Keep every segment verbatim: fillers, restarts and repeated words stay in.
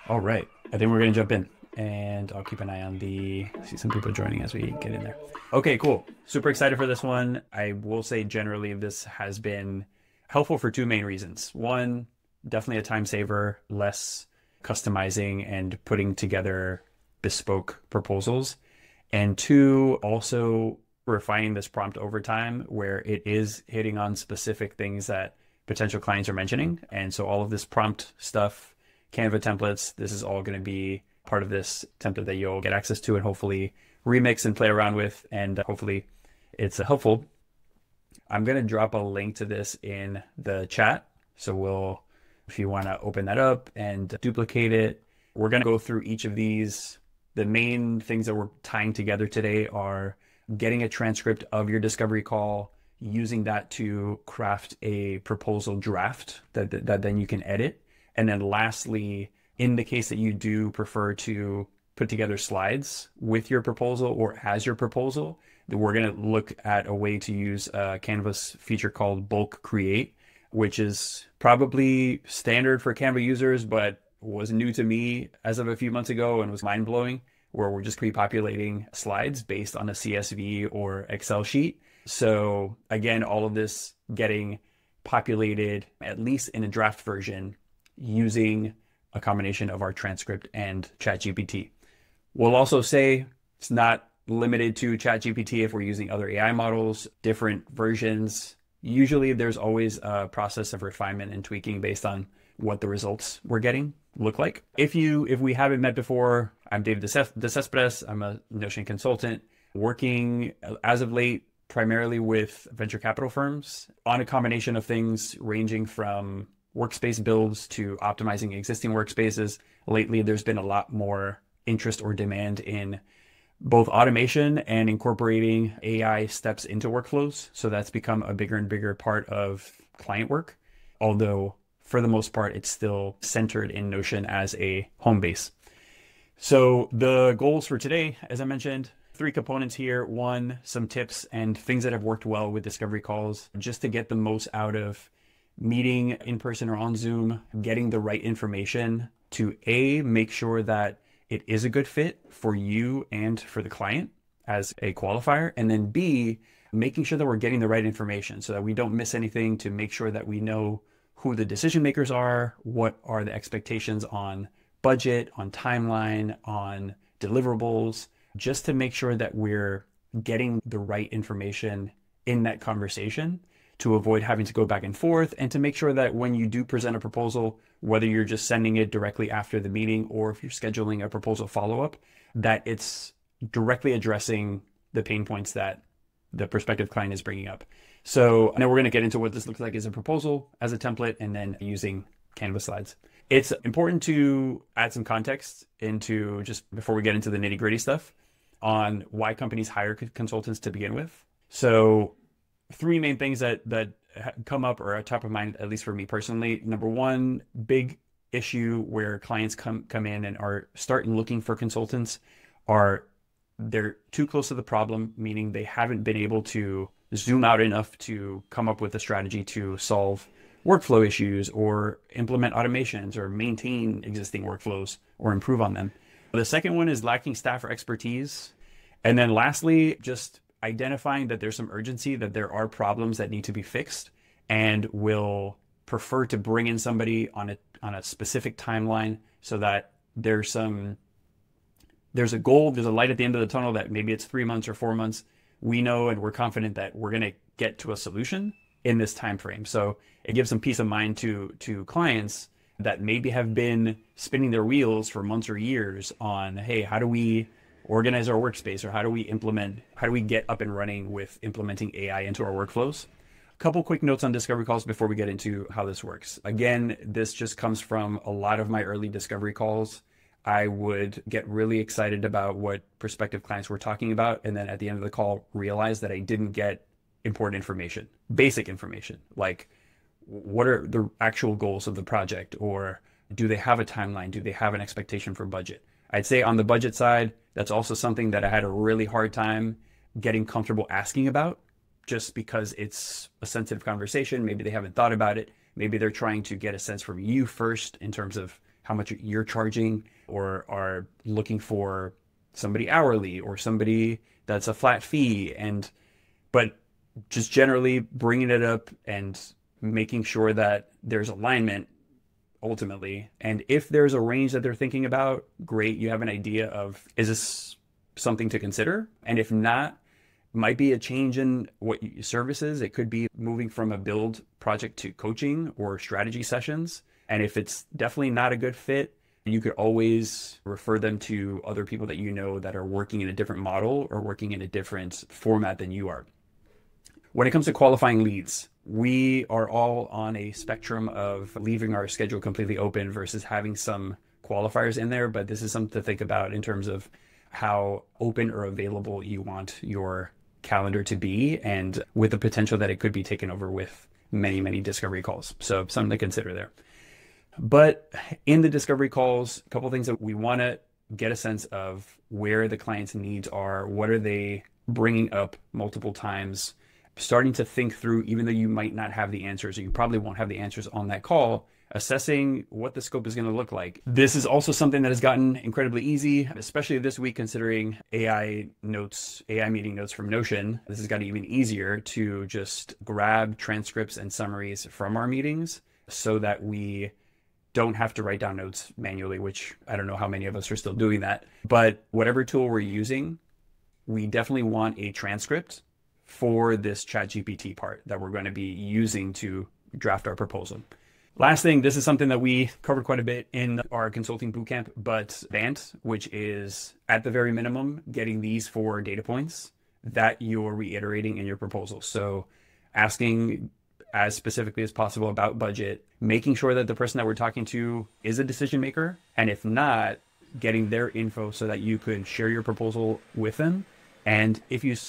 All right. I think we're going to jump in and I'll keep an eye on the, see some people joining as we get in there. Okay, cool. Super excited for this one. I will say generally this has been helpful for two main reasons. One, definitely a time saver, less customizing and putting together bespoke proposals. And two, also refining this prompt over time where it is hitting on specific things that potential clients are mentioning. And so all of this prompt stuff, Canva templates, this is all going to be part of this template that you'll get access to and hopefully remix and play around with. And hopefully it's helpful. I'm going to drop a link to this in the chat. So we'll, if you want to open that up and duplicate it, we're going to go through each of these. The main things that we're tying together today are getting a transcript of your discovery call, using that to craft a proposal draft that, that, that then you can edit. And then lastly, in the case that you do prefer to put together slides with your proposal or as your proposal, we're going to look at a way to use a Canva's feature called bulk create, which is probably standard for Canva users, but was new to me as of a few months ago and was mind blowing, where we're just pre-populating slides based on a C S V or Excel sheet. So again, all of this getting populated, at least in a draft version, using a combination of our transcript and ChatGPT. We'll also say it's not limited to ChatGPT if we're using other A I models, different versions. Usually there's always a process of refinement and tweaking based on what the results we're getting look like. If you, if we haven't met before, I'm Dave Desespres. I'm a Notion consultant working as of late primarily with venture capital firms on a combination of things ranging from workspace builds to optimizing existing workspaces. Lately, there's been a lot more interest or demand in both automation and incorporating A I steps into workflows. So that's become a bigger and bigger part of client work, although for the most part, it's still centered in Notion as a home base. So the goals for today, as I mentioned, three components here. One, some tips and things that have worked well with discovery calls, just to get the most out of meeting in person or on Zoom, getting the right information to A, make sure that it is a good fit for you and for the client as a qualifier. And then B, making sure that we're getting the right information so that we don't miss anything, to make sure that we know who the decision makers are, what are the expectations on budget, on timeline, on deliverables, just to make sure that we're getting the right information in that conversation to avoid having to go back and forth, and to make sure that when you do present a proposal, whether you're just sending it directly after the meeting or if you're scheduling a proposal follow-up, that it's directly addressing the pain points that the prospective client is bringing up. So now we're going to get into what this looks like as a proposal, as a template, and then using Canva slides. It's important to add some context into, just before we get into the nitty gritty stuff, on why companies hire consultants to begin with. So three main things that, that come up or are top of mind, at least for me personally. Number one, big issue where clients come, come in and are starting looking for consultants are they're too close to the problem, meaning they haven't been able to zoom out enough to come up with a strategy to solve workflow issues or implement automations or maintain existing workflows or improve on them. The second one is lacking staff or expertise. And then lastly, just identifying that there's some urgency, that there are problems that need to be fixed, and will prefer to bring in somebody on a on a specific timeline so that there's some there's a goal, there's a light at the end of the tunnel, that maybe it's three months or four months. We know and we're confident that we're going to get to a solution in this time frame. So it gives some peace of mind to to clients that maybe have been spinning their wheels for months or years on, hey, how do we organize our workspace, or how do we implement, how do we get up and running with implementing A I into our workflows? A couple quick notes on discovery calls before we get into how this works. Again, this just comes from a lot of my early discovery calls. I would get really excited about what prospective clients were talking about, and then at the end of the call, realize that I didn't get important information, basic information, like what are the actual goals of the project, or do they have a timeline? Do they have an expectation for budget? I'd say on the budget side, that's also something that I had a really hard time getting comfortable asking about, just because it's a sensitive conversation. Maybe they haven't thought about it. Maybe they're trying to get a sense from you first in terms of how much you're charging, or are looking for somebody hourly or somebody that's a flat fee. And but just generally bringing it up and making sure that there's alignment ultimately. And if there's a range that they're thinking about, great, you have an idea of, is this something to consider? And if not, might be a change in what services. It could be moving from a build project to coaching or strategy sessions. And if it's definitely not a good fit, you could always refer them to other people that you know that are working in a different model or working in a different format than you are. When it comes to qualifying leads, we are all on a spectrum of leaving our schedule completely open versus having some qualifiers in there. But this is something to think about in terms of how open or available you want your calendar to be, and with the potential that it could be taken over with many, many discovery calls. So something to consider there. But in the discovery calls, a couple of things that we want to get a sense of where the client's needs are, what are they bringing up multiple times, starting to think through, even though you might not have the answers, or you probably won't have the answers on that call, assessing what the scope is going to look like. This is also something that has gotten incredibly easy, especially this week, considering A I notes, A I meeting notes from Notion. This has gotten even easier to just grab transcripts and summaries from our meetings so that we don't have to write down notes manually, which I don't know how many of us are still doing that. But whatever tool we're using, we definitely want a transcript for this ChatGPT part that we're going to be using to draft our proposal. Last thing, this is something that we covered quite a bit in our consulting bootcamp, but B A N T, which is at the very minimum, getting these four data points that you're reiterating in your proposal. So asking as specifically as possible about budget, making sure that the person that we're talking to is a decision maker. And if not, getting their info so that you could share your proposal with them. And if you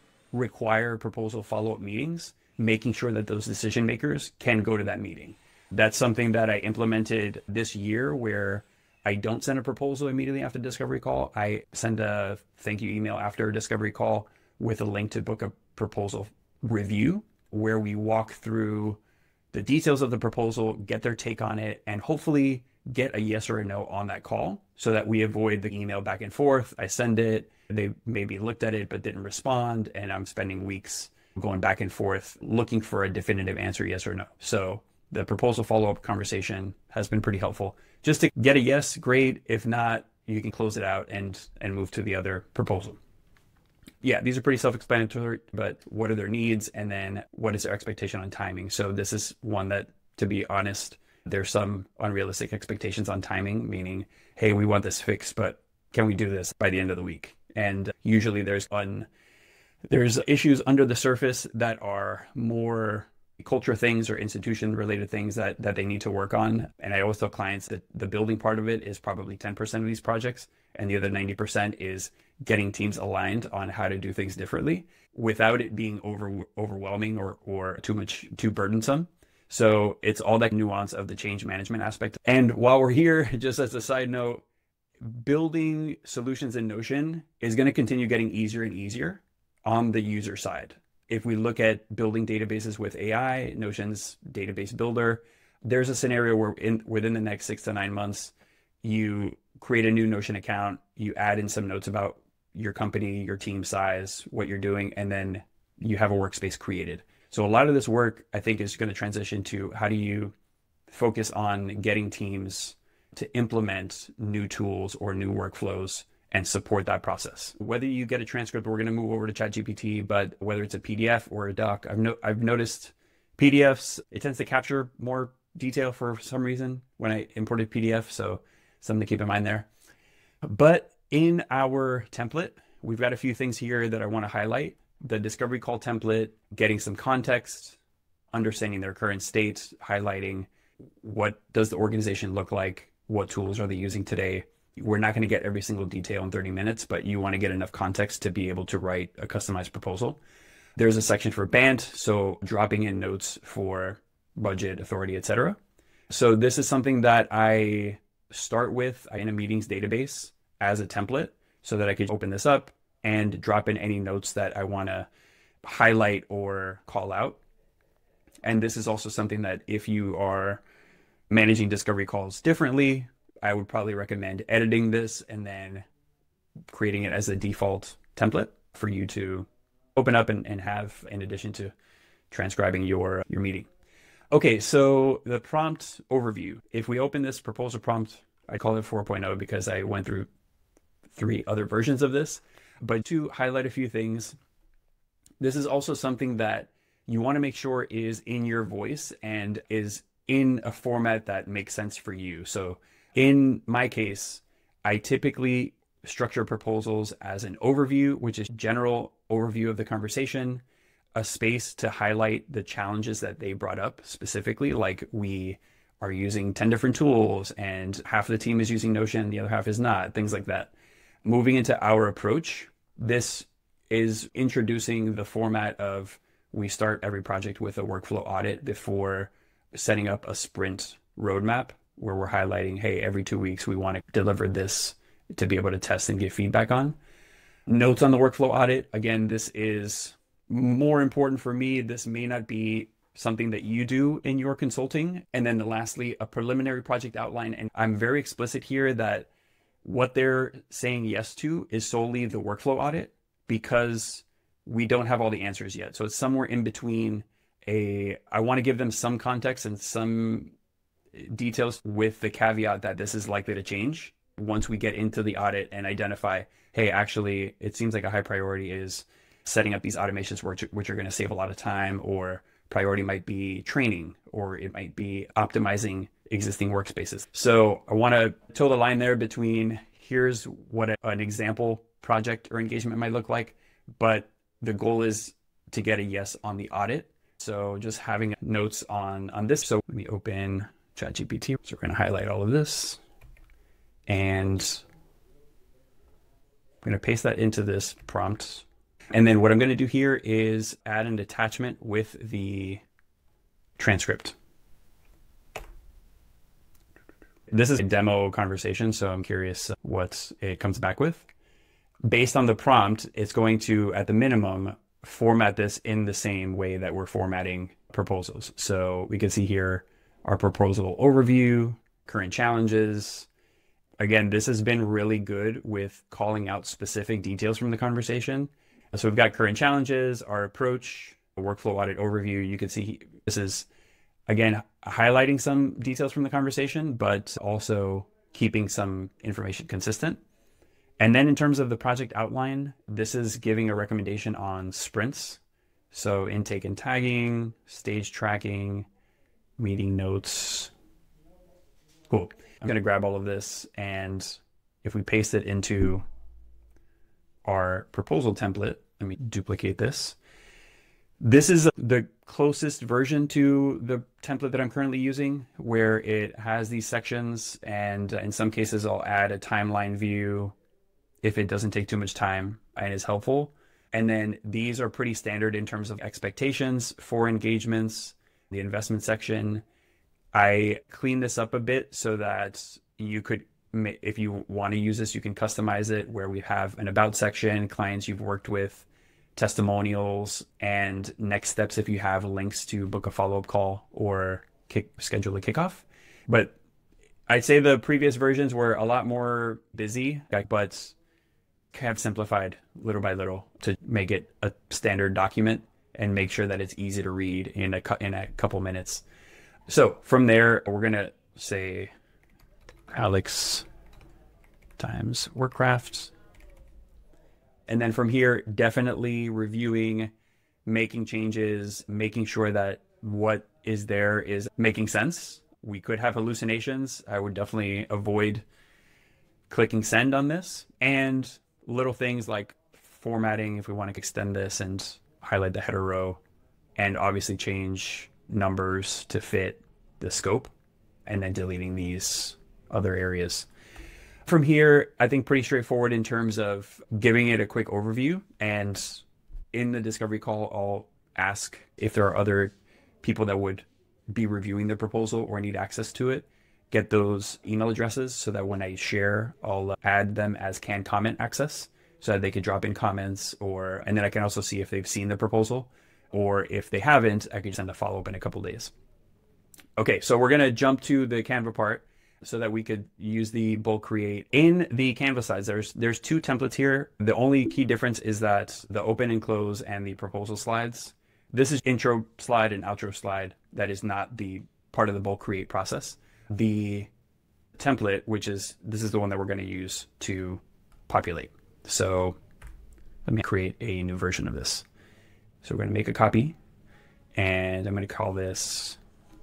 require proposal follow-up meetings, making sure that those decision makers can go to that meeting. That's something that I implemented this year, where I don't send a proposal immediately after discovery call. I send a thank you email after a discovery call with a link to book a proposal review, where we walk through the details of the proposal, get their take on it, and hopefully get a yes or a no on that call so that we avoid the email back and forth. I send it, they maybe looked at it but didn't respond, and I'm spending weeks going back and forth looking for a definitive answer, yes or no. So the proposal follow-up conversation has been pretty helpful. Just to get a yes, great. If not, you can close it out and and move to the other proposal. Yeah, these are pretty self-explanatory, but what are their needs? And then what is their expectation on timing? So this is one that, to be honest, there's some unrealistic expectations on timing, meaning, hey, we want this fixed, but can we do this by the end of the week? And usually there's un, there's issues under the surface that are more culture things or institution related things that, that they need to work on. And I always tell clients that the building part of it is probably ten percent of these projects. And the other ninety percent is getting teams aligned on how to do things differently without it being over overwhelming or, or too much, too burdensome. So it's all that nuance of the change management aspect. And while we're here, just as a side note, building solutions in Notion is going to continue getting easier and easier on the user side. If we look at building databases with A I, Notion's database builder, there's a scenario where in, within the next six to nine months, you create a new Notion account, you add in some notes about your company, your team size, what you're doing, and then you have a workspace created. So a lot of this work, I think, is going to transition to how do you focus on getting teams to implement new tools or new workflows and support that process. Whether you get a transcript, we're going to move over to ChatGPT, but whether it's a P D F or a doc, I've, no, I've noticed P D Fs, it tends to capture more detail for some reason when I imported P D F. So something to keep in mind there. But in our template, we've got a few things here that I want to highlight. The discovery call template, getting some context, understanding their current state, highlighting what does the organization look like, what tools are they using today. We're not going to get every single detail in thirty minutes, but you want to get enough context to be able to write a customized proposal. There's a section for B A N T, so dropping in notes for budget, authority, et cetera. So this is something that I start with in a meetings database as a template so that I could open this up and drop in any notes that I want to highlight or call out. And this is also something that if you are managing discovery calls differently, I would probably recommend editing this and then creating it as a default template for you to open up and, and have in addition to transcribing your, your meeting. Okay, so the prompt overview. If we open this proposal prompt, I call it four point oh because I went through three other versions of this. But to highlight a few things, this is also something that you want to make sure is in your voice and is in a format that makes sense for you. So in my case, I typically structure proposals as an overview, which is general overview of the conversation, a space to highlight the challenges that they brought up specifically, like we are using ten different tools and half of the team is using Notion, the other half is not, things like that. Moving into our approach, this is introducing the format of we start every project with a workflow audit before setting up a sprint roadmap where we're highlighting, hey, every two weeks we want to deliver this to be able to test and give feedback on. Notes on the workflow audit. Again, this is more important for me. This may not be something that you do in your consulting. And then lastly, a preliminary project outline. And I'm very explicit here that what they're saying yes to is solely the workflow audit because we don't have all the answers yet. So it's somewhere in between a, I want to give them some context and some details with the caveat that this is likely to change once we get into the audit and identify, hey, actually, it seems like a high priority is setting up these automations which, which are going to save a lot of time, or priority might be training, or it might be optimizing existing workspaces. So I want to toe the line there between here's what a, an example project or engagement might look like, but the goal is to get a yes on the audit. So just having notes on, on this. So let me open ChatGPT. So we're going to highlight all of this. And I'm going to paste that into this prompt. And then what I'm going to do here is add an attachment with the transcript. This is a demo conversation, so I'm curious what it comes back with. Based on the prompt, it's going to, at the minimum, format this in the same way that we're formatting proposals. So we can see here our proposal overview, current challenges. Again, this has been really good with calling out specific details from the conversation. So we've got current challenges, our approach, a workflow audit overview. You can see this is, again, highlighting some details from the conversation, but also keeping some information consistent. And then in terms of the project outline, this is giving a recommendation on sprints. So intake and tagging, stage tracking, meeting notes. Cool. I'm going to grab all of this, and if we paste it into our proposal template, let me duplicate this. This is the closest version to the template that I'm currently using, where it has these sections, and in some cases I'll add a timeline view if it doesn't take too much time and is helpful. And then these are pretty standard in terms of expectations for engagements. The investment section, I clean this up a bit so that you could, if you want to use this, you can customize it where we have an about section, clients you've worked with, testimonials, and next steps if you have links to book a follow-up call or kick, schedule a kickoff. But I'd say the previous versions were a lot more busy, but have simplified little by little to make it a standard document and make sure that it's easy to read in a, in a couple minutes. So from there, we're going to say Alex times Workcraft. And then from here, definitely reviewing, making changes, making sure that what is there is making sense. We could have hallucinations. I would definitely avoid clicking send on this. And little things like formatting, if we want to extend this and highlight the header row, and obviously change numbers to fit the scope, and then deleting these other areas. From here, I think pretty straightforward in terms of giving it a quick overview. And in the discovery call, I'll ask if there are other people that would be reviewing the proposal or need access to it, get those email addresses so that when I share, I'll add them as can comment access so that they could drop in comments, or, and then I can also see if they've seen the proposal, or if they haven't, I can send a follow-up in a couple days. Okay, so we're going to jump to the Canva part. so that we could use the bulk create in the Canva slides. There's there's two templates here. The only key difference is that the open and close and the proposal slides. This is intro slide and outro slide. That is not the part of the bulk create process. The template, which is, this is the one that we're going to use to populate. So let me create a new version of this. So we're going to make a copy, and I'm going to call this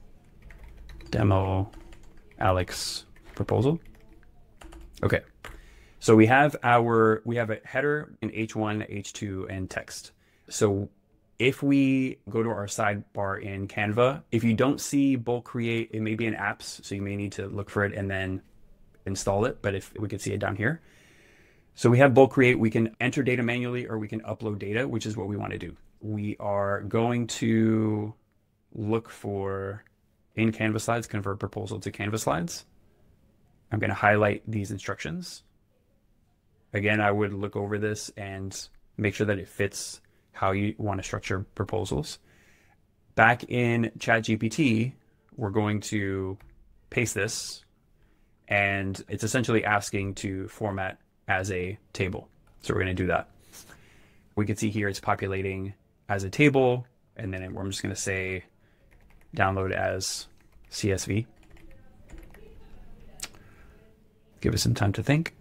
demo Alex proposal. Okay. So we have our, we have a header in H one, H two, and text. So if we go to our sidebar in Canva, if you don't see bulk create, it may be in apps, so you may need to look for it and then install it. But if we could see it down here. So we have bulk create, we can enter data manually or we can upload data, which is what we want to do. We are going to look for in Canva slides, convert proposal to Canva slides. I'm going to highlight these instructions. Again, I would look over this and make sure that it fits how you want to structure proposals. Back in ChatGPT, we're going to paste this, and it's essentially asking to format as a table. So we're going to do that. We can see here it's populating as a table, and then I'm just going to say download as C S V. Give us some time to think.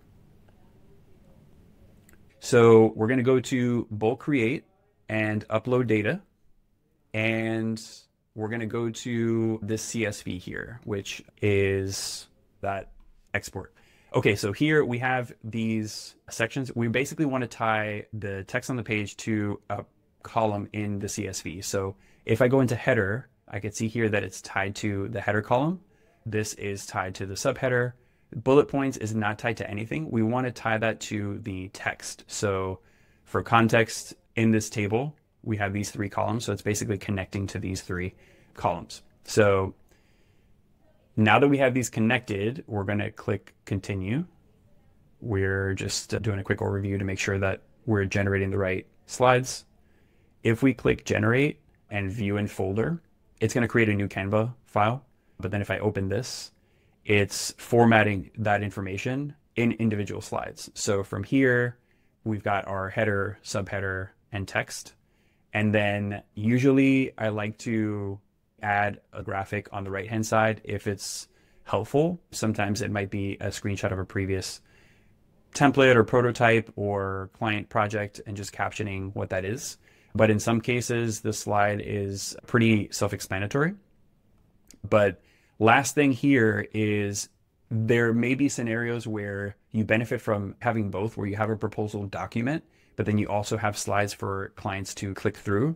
So we're going to go to bulk create and upload data, and we're going to go to this C S V here, which is that export. Okay, so here we have these sections. We basically want to tie the text on the page to a column in the C S V. So if I go into header, I can see here that it's tied to the header column. This is tied to the subheader. Bullet points is not tied to anything. We want to tie that to the text. So for context in this table, we have these three columns. So it's basically connecting to these three columns. So now that we have these connected, we're going to click continue. We're just doing a quick overview to make sure that we're generating the right slides. If we click generate and view in folder, it's going to create a new Canva file. But then if I open this, it's formatting that information in individual slides. So from here, we've got our header, subheader, and text. And then usually I like to add a graphic on the right-hand side if it's helpful. Sometimes it might be a screenshot of a previous template or prototype or client project and just captioning what that is. But in some cases, the slide is pretty self-explanatory. But last thing here is there may be scenarios where you benefit from having both, where you have a proposal document, but then you also have slides for clients to click through.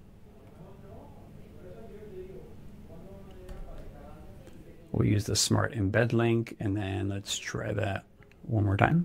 We'll use the smart embed link, and then let's try that one more time.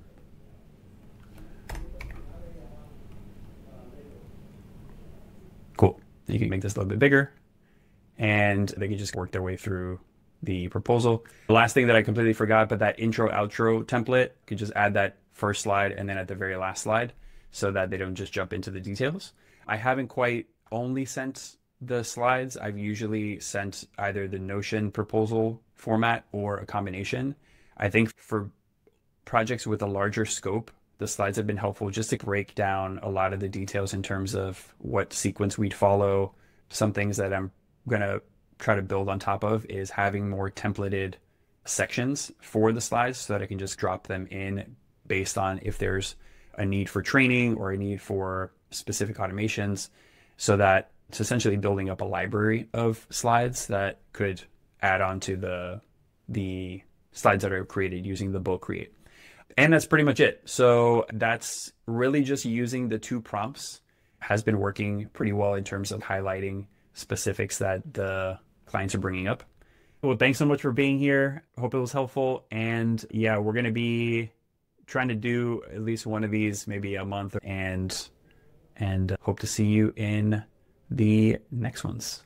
Cool. You can make this a little bit bigger, and they can just work their way through the proposal. The last thing that I completely forgot, but that intro outro template, you could just add that first slide and then at the very last slide so that they don't just jump into the details. I haven't quite only sent the slides. I've usually sent either the Notion proposal format or a combination. I think for projects with a larger scope, the slides have been helpful just to break down a lot of the details in terms of what sequence we'd follow. Some things that I'm going to try to build on top of is having more templated sections for the slides so that I can just drop them in based on if there's a need for training or a need for specific automations, so that it's essentially building up a library of slides that could add on to the, the slides that are created using the bulk create. And that's pretty much it. So that's really just using the two prompts has been working pretty well in terms of highlighting specifics that the clients are bringing up. Well, thanks so much for being here. Hope it was helpful. And yeah, we're going to be trying to do at least one of these, maybe a month, and, and hope to see you in the next ones.